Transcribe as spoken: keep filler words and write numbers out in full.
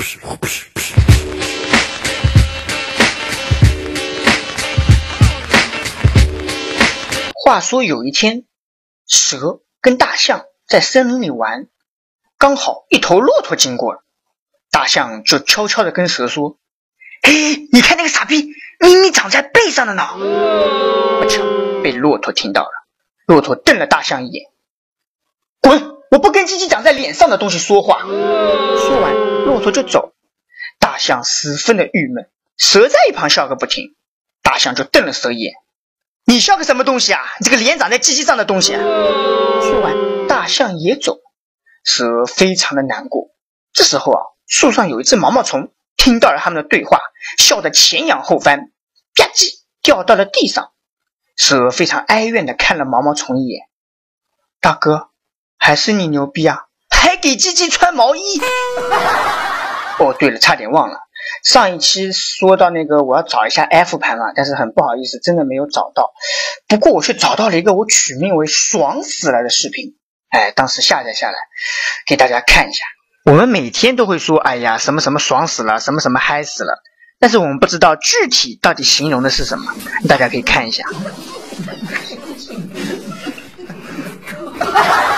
话说有一天，蛇跟大象在森林里玩，刚好一头骆驼经过了，大象就悄悄地跟蛇说：嘿，你看那个傻逼，咪咪长在背上的呢。不巧被骆驼听到了，骆驼瞪了大象一眼，滚，我不跟鸡鸡长在脸上的东西说话。说完骆驼就走，大象十分的郁闷，蛇在一旁笑个不停，大象就瞪了蛇一眼，你笑个什么东西啊，你这个脸长在鸡鸡上的东西啊。说完大象也走，蛇非常的难过。这时候啊，树上有一只毛毛虫听到了他们的对话，笑得前仰后翻，吧唧掉到了地上。蛇非常哀怨地看了毛毛虫一眼，大哥，还是你牛逼啊，还给鸡鸡穿毛衣。哦对了，差点忘了，上一期说到那个我要找一下 F 盘了，但是很不好意思真的没有找到，不过我却找到了一个我取名为爽死了的视频，哎，当时下载下来给大家看一下。我们每天都会说哎呀什么什么爽死了，什么什么嗨死了，但是我们不知道具体到底形容的是什么，大家可以看一下。